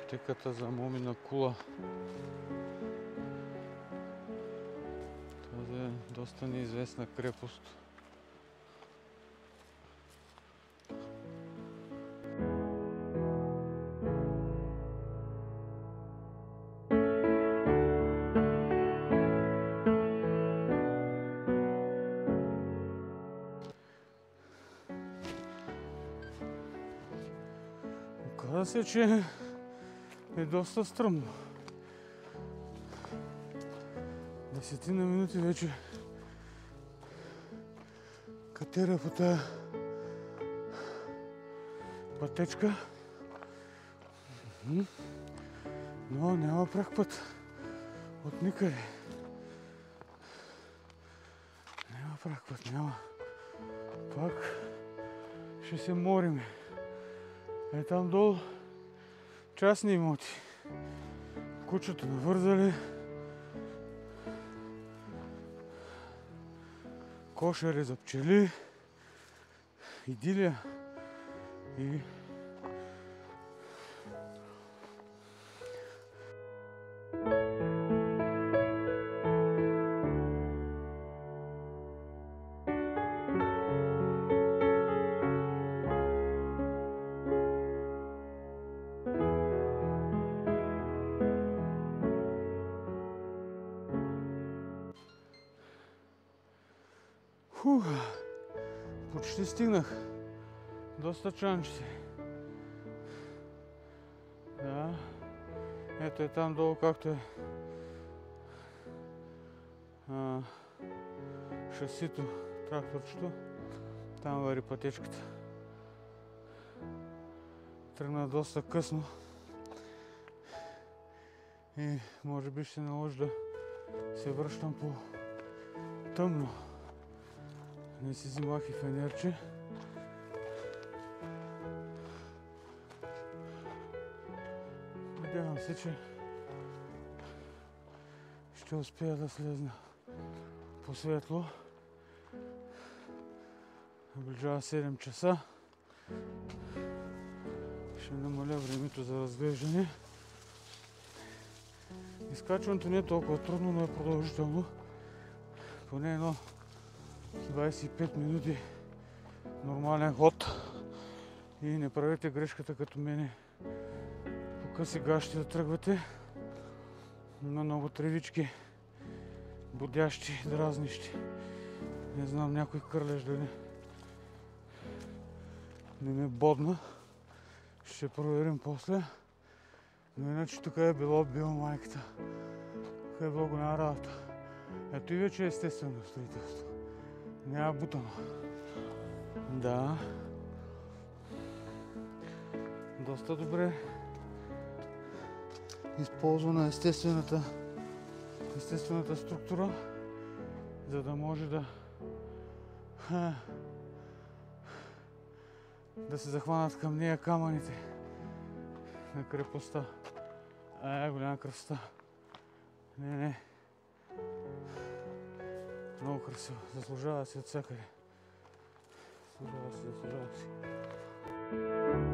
библиотеката за Момина кула. Това е доста неизвестна крепост. Оказа се, че е доста стръмно. 10 минути вече катера по тая пътечка, но няма прак път от никъде. Няма прак път, няма. Пак ще се мориме. Е там долу частни имоти. Кучето навързали. Кошари за пчели. Идилия. И почти стигнах. Доста чанчици. Да. Ето е там долу, както е шасито, тракторчето. Там вари пътечката. Тръгна доста късно. И може би ще наложи да се връщам по тъмно. Не си взимах и фенерче. Надявам се, че ще успея да слезна по светло. Наближава 7 часа. Ще намаля времето за разглеждане. Изкачването не е толкова трудно, но е продължително. Поне едно 25 минути нормален ход. И не правете грешката като мене. По къси гащи да тръгвате. Има много тревички, будящи, дразнищи. Не знам някой кърлеж да не ме бодна. Ще проверим после. Но иначе тук е било майката. Тук е било голяма работа. Ето и вече е естествено строителство. Няма бутано. Да. Доста добре използвана естествената структура, за да може да се захванат към нея камъните на крепостта. Голяма красота. Не. Много красиво. Заслужава си от всякъде. Заслужава си.